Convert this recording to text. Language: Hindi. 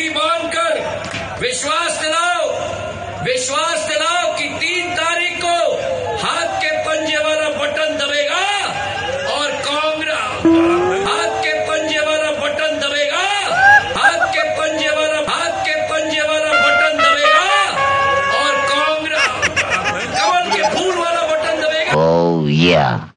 पगड़ी बांधकर विश्वास दिलाओ कि 3 तारीख को हाथ के पंजे वाला बटन दबेगा और कांग्रेस हाथ के पंजे वाला बटन दबेगा, हाथ के पंजे वाला बटन दबेगा और कांग्रेस कमल के फूल वाला बटन दबेगा। Oh yeah.